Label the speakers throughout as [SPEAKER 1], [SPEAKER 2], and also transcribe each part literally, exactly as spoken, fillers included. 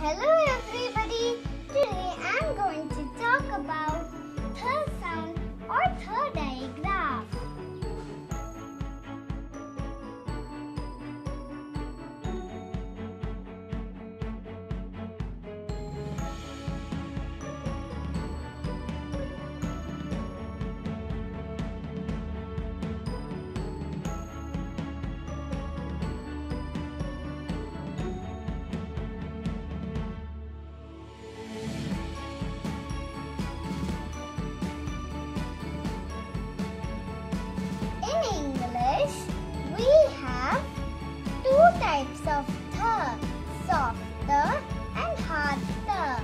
[SPEAKER 1] Hello everybody, today I am going to talk about third sound or third digraph. Two types of th, soft th and hard th.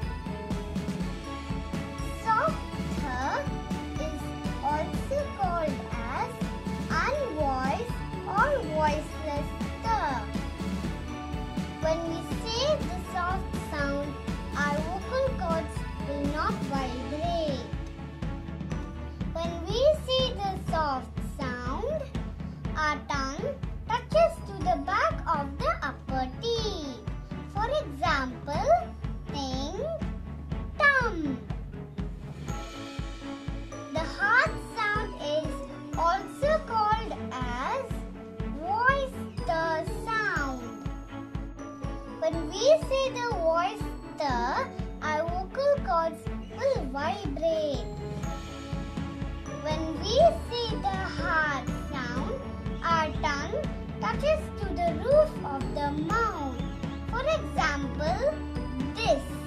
[SPEAKER 1] Soft th is also called as unvoiced or voiceless th. When we say the soft sound, our vocal cords will not vibrate. When we say the soft sound, our tongue touches to the back of the upper teeth. For example, think thumb. The hard sound is also called as voiced th sound. When we say the voiced th, our vocal cords will vibrate. When we say the hard sound, our tongue touches to the roof of the mouth. For example, this.